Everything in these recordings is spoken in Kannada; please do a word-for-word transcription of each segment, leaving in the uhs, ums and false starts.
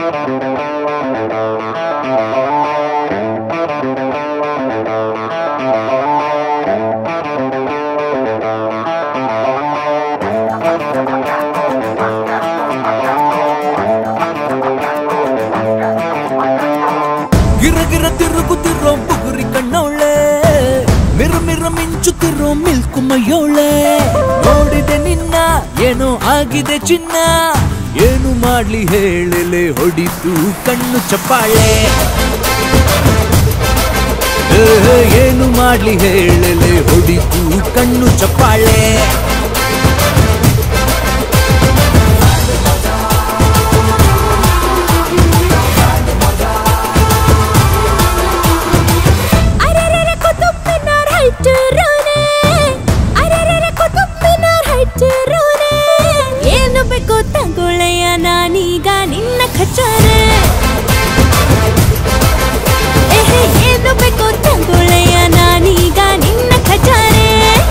ಗಿರಗಿರ ತಿರುಗುತ್ತಿರೋ ಬುಗುರಿ ಕಣ್ಣೋಳೆ, ಮಿರು ಮಿರು ಮಿಂಚುತ್ತಿರೋ ಮಿಲ್ಕು ಮೈಯೋಳೆ. ನೋಡಿದೆ ನಿನ್ನ ಏನೋ ಆಗಿದೆ ಚಿನ್ನ, ಏನು ಮಾಡ್ಲಿ ಹೇಳಲೆ ಹೊಡಿತು ಕಣ್ಣು ಚಪ್ಪಾಳೆ. ಏನು ಮಾಡ್ಲಿ ಹೇಳಲೆ ಹೊಡಿತು ಕಣ್ಣು ಚಪ್ಪಾಳೆ. ಏನು ಬೇಕು ತಗೊಳ್ಳೆಯ ನಾನೀಗ ನಿನ್ನ ಖಚಾರೆ. ಏನು ಬೇಕು ತಗೊಳ್ಳೆಯ ನಾನೀಗ ನಿನ್ನ ಖಚಾರೆ.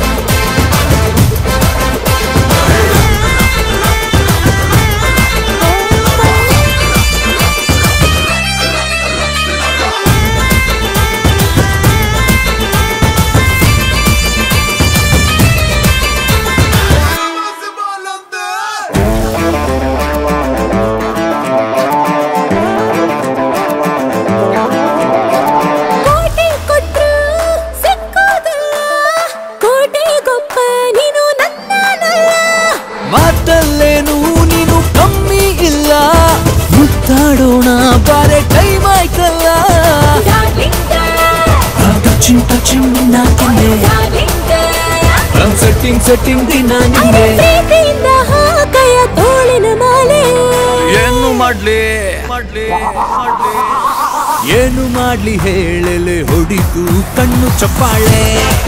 ಮಾತಲ್ಲೇನು ನೀನು ಕಮ್ಮಿ ಇಲ್ಲ, ಮುತ್ತಾಡೋಣ ಬಾರೆ ಟೈಮ್ ಆಯ್ತಲ್ಲ. ಟಚಿಂಗ್ ಟಚಿಂಗ್ ನಿನ್ನ ಕೆನ್ನೆ, ಸೆಟ್ಟಿಂಗ್ ಸೆಟ್ಟಿಂಗ್ ದಿನ ನಿನ್ನೆ. ಕೈಯ ತೋಳಿನ ಮಾಲೆ ಏನು ಮಾಡ್ಲಿ ಮಾಡ್ಲಿ ಮಾಡ್ಲಿ ಏನು ಮಾಡ್ಲಿ ಹೇಳಲೆ ಹೊಡಿತು ಕಣ್ಣು ಚಪ್ಪಾಳೆ.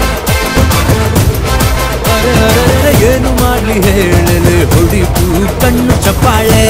ಏನು ಮಾಡ್ಲಿ ಹೇಳಲೆ ಹೊಡಿತು ಕಣ್ಣು ಚಪ್ಪಾಳೆ.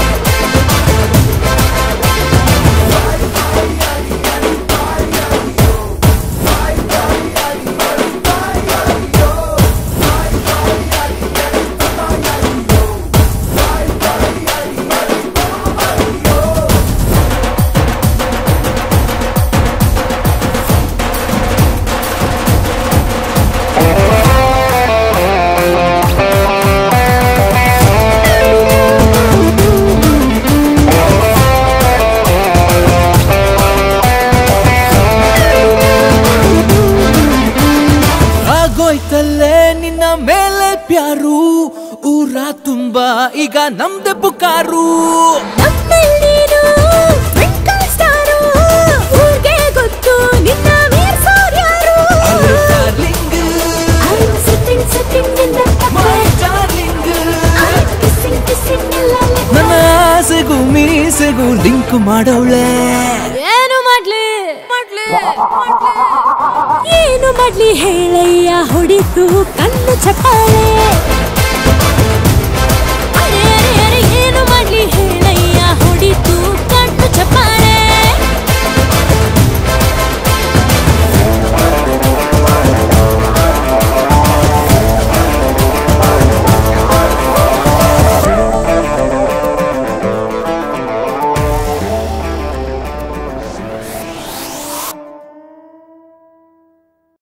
ಆಗೋಯ್ತಲ್ಲೇ ನಿನ್ನ ಮೇಲೆ ಪ್ಯಾರು, ಊರ ತುಂಬಾ ಈಗ ನಮ್ದೆ ಪುಕಾರು. ಊರ್ಗೆ ಗೊತ್ತು ನಿನ್ನ ಮೀರ್ಸೋರ್ಯಾರು. ನನ್ನ ಆಸೆಗೂ ಮೀಸೆಗೂ ಲಿಂಕ್ ಮಾಡೋಳೆ. ಏನು ಮಾಡ್ಲಿ ಮಾಡ್ಲಿ ಏನು ಮಾಡ್ಲಿ ಹೇಳಯ್ಯ ಹೊಡಿತು ಕಣ್ಣು ಚಪ್ಪಾಳೆ.